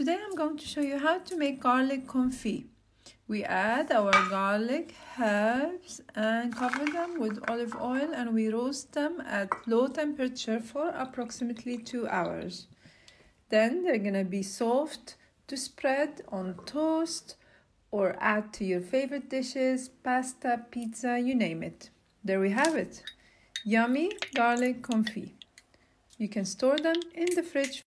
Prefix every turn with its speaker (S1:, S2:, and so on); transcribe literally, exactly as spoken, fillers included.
S1: today I'm going to show you how to make garlic confit. We add our garlic, herbs and cover them with olive oil and we roast them at low temperature for approximately two hours. Then they're gonna be soft to spread on toast or add to your favorite dishes, pasta, pizza, you name it. There we have it. Yummy garlic confit. You can store them in the fridge